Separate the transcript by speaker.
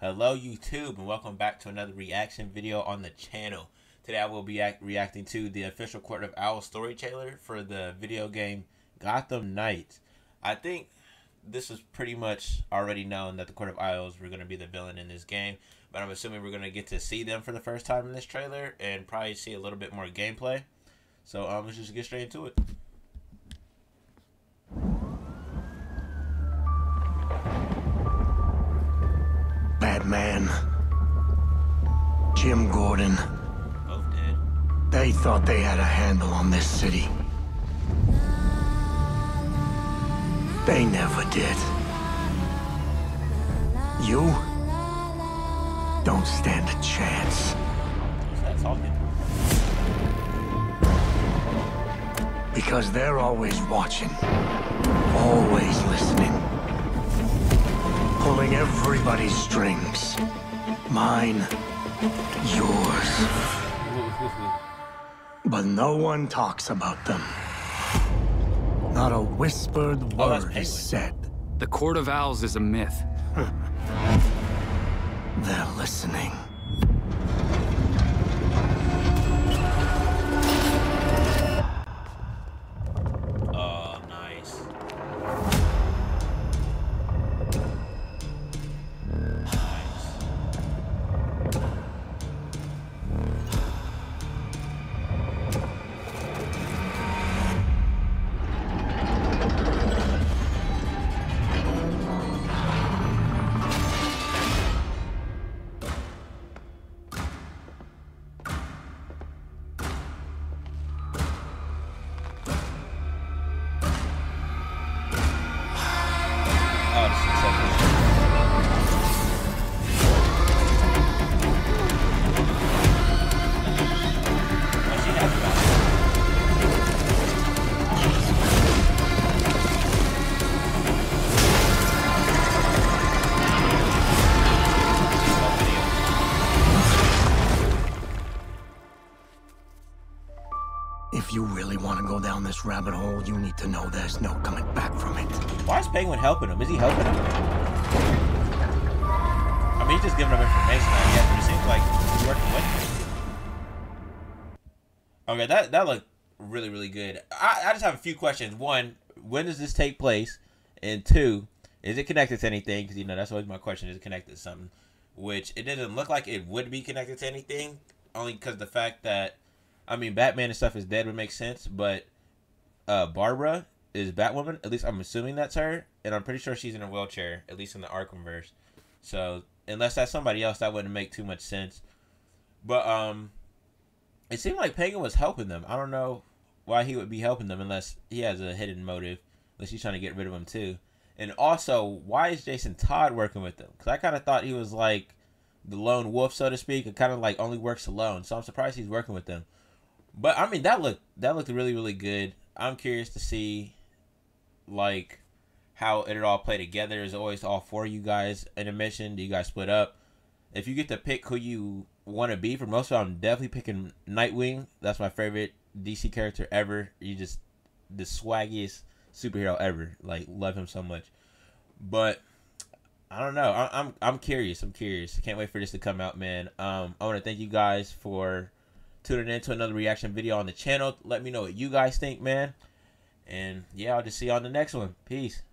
Speaker 1: Hello YouTube and welcome back to another reaction video on the channel. Today I will be reacting to the official Court of Owls story trailer for the video game Gotham Knights. I think this is pretty much already known that the Court of Owls were going to be the villain in this game, but I'm assuming we're going to get to see them for the first time in this trailer and probably see a little bit more gameplay. So let's just get straight into it.
Speaker 2: Batman, Jim Gordon,
Speaker 1: Both dead.
Speaker 2: they thought they had a handle on this city. They never did. You don't stand a chance.
Speaker 1: Who's that talking?
Speaker 2: Because they're always watching, always listening, pulling everybody's strings. Mine, yours. But no one talks about them. Not a whispered word is said.
Speaker 3: The Court of Owls is a myth.
Speaker 2: They're listening.
Speaker 1: Oh, nice.
Speaker 2: If you really want to go down this rabbit hole, you need to know there's no coming back from it.
Speaker 1: Why is Penguin helping him? Is he helping him? I mean, he's just giving him information, I guess, but it seems like he's working with him. Okay, that looked really, really good. I just have a few questions. One, when does this take place? And two, is it connected to anything? Because, you know, that's always my question. Is it connected to something? Which it doesn't look like it would be connected to anything. Only because the fact that, I mean, Batman and stuff is dead would make sense, but Barbara is Batwoman. At least I'm assuming that's her, and I'm pretty sure she's in a wheelchair, at least in the Arkhamverse. So unless that's somebody else, that wouldn't make too much sense. But it seemed like Penguin was helping them. I don't know why he would be helping them unless he has a hidden motive, unless he's trying to get rid of them too. And also, why is Jason Todd working with them? Because I kind of thought he was like the lone wolf, so to speak, and kind of like only works alone. So I'm surprised he's working with them. But I mean, that looked really, really good. I'm curious to see like how it all play together. Is always all four of you guys in a mission? Do you guys split up? If you get to pick who you want to be, for most of them, I'm definitely picking Nightwing. That's my favorite DC character ever. He's just the swaggiest superhero ever. Like, love him so much. But I don't know. I'm curious. I'm curious. I can't wait for this to come out, man. I want to thank you guys for tuning in to another reaction video on the channel. Let me know what you guys think, man. And yeah, I'll just see you on the next one. Peace.